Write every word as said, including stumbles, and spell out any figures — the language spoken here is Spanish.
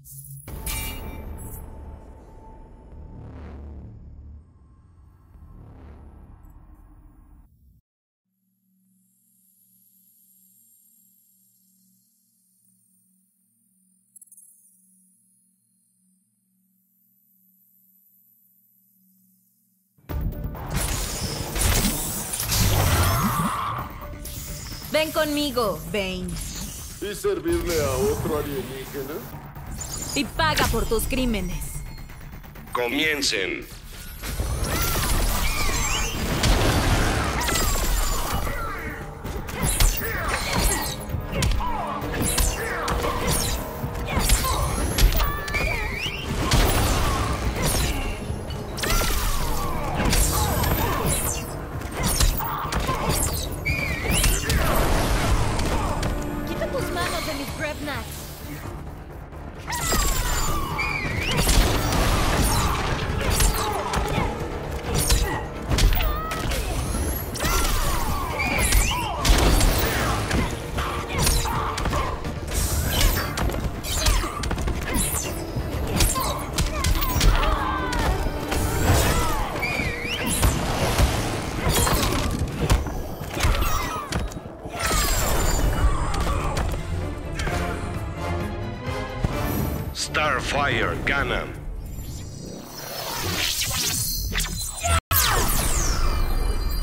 Ven conmigo, Bane. ¿Y servirle a otro alienígena? Y paga por tus crímenes. Comiencen. Quita tus manos de mis Grevnats. Starfire, ganan.